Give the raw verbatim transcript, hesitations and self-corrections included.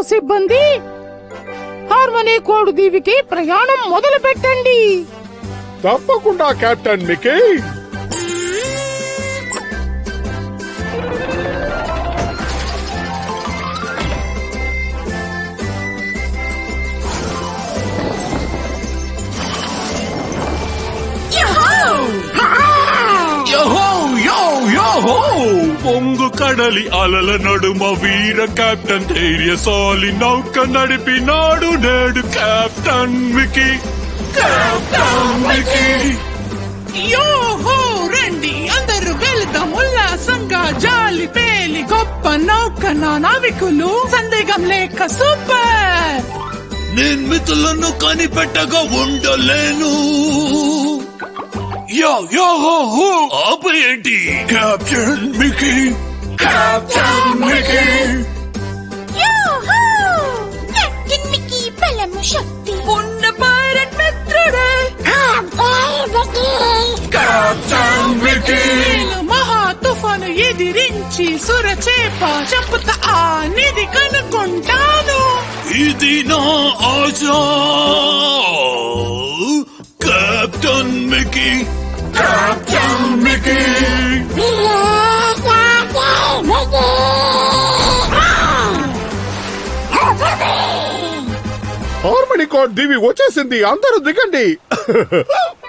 సిబ్బంది harmony code దీవికి ప్రయాణం మొదలు పెట్టండి. తప్పకుండా కెప్టెన్ మికీ. పొంగు కడలి అలల నడుమ వీర కెప్టెన్ ధైర్యశాలి నౌక నడిపినాడు నేడు captain Mickey. Captain Mickey. Yo ho రండి అందరూ వెళ్దాం ఉల్లాసంగా జాలి పేలి గొప్ప నౌక నా నావికులు సందేహం లేక సూపర్. నేను మిత్రులను కనిపెట్టగా ఉండలేను. యో యో హో హో ఆపేంటి captain Mickey. Captain Mickey. Yo ho captain Mickey బలము శక్తి ఉన్న పైరట్ మిత్రుడే కెప్టెన్ మికీ. నేను మహా తుఫాను ఎదిరించి సురచేప చంపుతా ఆ నిధి కనుకుంటాను. ఇది నా ఆశ captain Mickey. Captain Mickey. Harmony code దీవి వచ్చేసింది, అందరూ దిగండి.